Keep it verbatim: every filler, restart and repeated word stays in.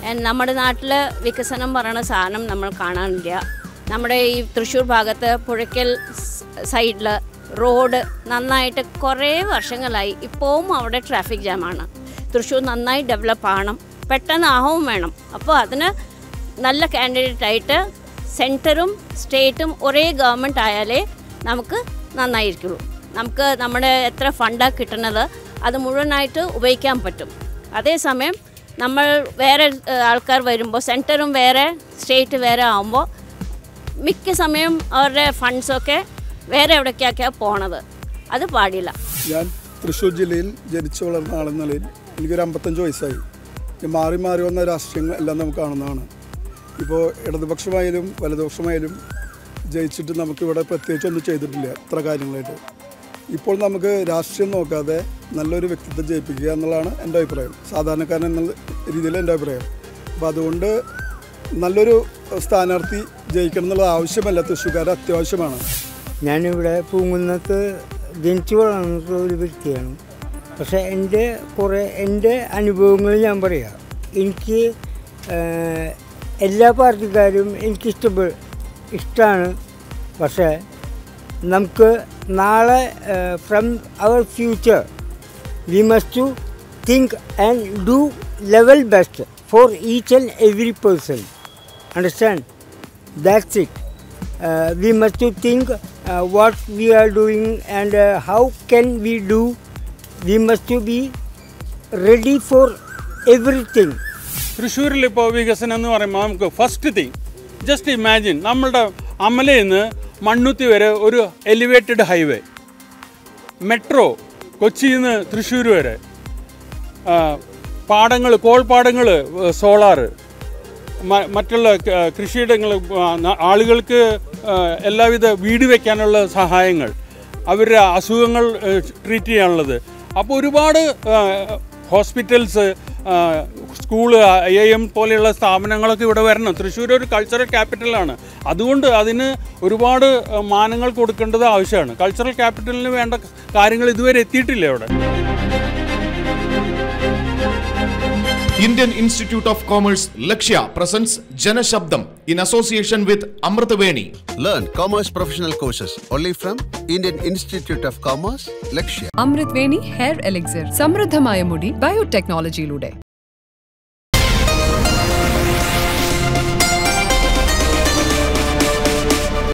നമ്മുടെ നാട്ടിൽ വികസനം പറയുന്ന സാധനം നമ്മൾ കാണാനില്ല. നമ്മുടെ ഈ തൃശ്ശൂർ ഭാഗത്ത് പുഴയ്ക്കൽ സൈഡിൽ റോഡ് നന്നായിട്ട് കുറേ വർഷങ്ങളായി. ഇപ്പോഴും അവിടെ ട്രാഫിക് ജാമാണ്. തൃശ്ശൂർ നന്നായി ഡെവലപ്പ് ആവണം, പെട്ടെന്ന് ആവും വേണം. അപ്പോൾ അതിന് നല്ല കാൻഡിഡേറ്റായിട്ട് സെൻറ്ററും സ്റ്റേറ്റും ഒരേ ഗവൺമെൻറ് ആയാലേ നമുക്ക് നന്നായിരിക്കുള്ളൂ. നമുക്ക് നമ്മുടെ എത്ര ഫണ്ടാണ് കിട്ടുന്നത് അത് മുഴുവനായിട്ട് ഉപയോഗിക്കാൻ പറ്റും. അതേസമയം നമ്മൾ വേറെ ആൾക്കാർ വരുമ്പോൾ സെൻറ്ററും വേറെ സ്റ്റേറ്റ് വേറെ ആകുമ്പോൾ മിക്ക സമയം അവരുടെ ഫണ്ട്സൊക്കെ വേറെ എവിടേക്കൊക്കെയാണ് പോണത്. അത് പാടില്ല. ഞാൻ തൃശ്ശൂർ ജില്ലയിൽ ജനിച്ചു വളർന്ന ആളെന്ന നിലയിൽ എനിക്കൊരു അമ്പത്തഞ്ച് വയസ്സായി. മാറി മാറി വന്ന രാഷ്ട്രീയങ്ങൾ എല്ലാം നമുക്ക് കാണുന്നതാണ്. ഇപ്പോൾ ഇടതുപക്ഷമായാലും വലതുപക്ഷമായാലും ജയിച്ചിട്ട് നമുക്കിവിടെ പ്രത്യേകിച്ചൊന്നും ചെയ്തിട്ടില്ല ഇത്ര കാര്യങ്ങളായിട്ട്. ഇപ്പോൾ നമുക്ക് രാഷ്ട്രീയം നോക്കാതെ നല്ലൊരു വ്യക്തിത്വം ജയിപ്പിക്കുക എന്നുള്ളതാണ് എൻ്റെ അഭിപ്രായം, സാധാരണക്കാരൻ എന്നുള്ള രീതിയിൽ എൻ്റെ അഭിപ്രായം. അപ്പോൾ അതുകൊണ്ട് നല്ലൊരു സ്ഥാനാർത്ഥി ജയിക്കണം എന്നുള്ളത് ആവശ്യമല്ല, തൃശ്ശൂർക്കാർ അത്യാവശ്യമാണ്. ഞാനിവിടെ പൂങ്കുന്നത്ത് ജനിച്ചു വളർന്നിട്ടുള്ള ഒരു വ്യക്തിയാണ്. പക്ഷേ എൻ്റെ കുറേ എൻ്റെ അനുഭവങ്ങൾ ഞാൻ പറയാം. എനിക്ക് എല്ലാ പാർട്ടിക്കാരും എനിക്കിഷ്ടപ്പെ ഇഷ്ടമാണ്. പക്ഷേ നമുക്ക് നാളെ from our future we must to think and do level best for each and every person. Understand? That's it. We must to think what we are doing and how can we do. We must to be ready for everything. തൃശ്ശൂരിൽ ഇപ്പോൾ വികസനം എന്ന് പറയുമ്പോൾ നമുക്ക് first thing just imagine, നമ്മളുടെ അമലയിൽ നിന്ന് മണ്ണുത്തി വരെ ഒരു എലിവേറ്റഡ് ഹൈവേ, മെട്രോ കൊച്ചിയിൽ നിന്ന് തൃശ്ശൂർ വരെ, പാടങ്ങൾ കോൾപ്പാടങ്ങൾ സോളാറ്, മറ്റുള്ള കൃഷിയിടങ്ങൾ, ആളുകൾക്ക് എല്ലാവിധ വീട് വയ്ക്കാനുള്ള സഹായങ്ങൾ, അവരുടെ അസുഖങ്ങൾ ട്രീറ്റ് ചെയ്യാനുള്ളത്. അപ്പോൾ ഒരുപാട് hospitals, school, I I M പോലെയുള്ള സ്ഥാപനങ്ങളൊക്കെ ഇവിടെ വരണം. തൃശ്ശൂർ ഒരു കൾച്ചറൽ ക്യാപിറ്റലാണ്. അതുകൊണ്ട് അതിന് ഒരുപാട് മാനങ്ങൾ കൊടുക്കേണ്ടത് ആവശ്യമാണ്. കൾച്ചറൽ ക്യാപിറ്റലിന് വേണ്ട കാര്യങ്ങൾ ഇതുവരെ എത്തിയിട്ടില്ല ഇവിടെ. Indian Institute of Commerce Lakshya presents Jana Shabdam in association with Amritaveni. Learn commerce professional courses only from Indian Institute of Commerce Lakshya. Amritaveni Hair Elixir. സമൃദ്ധമായ മുടി ബയോടെക്നോളജിയിലൂടെ.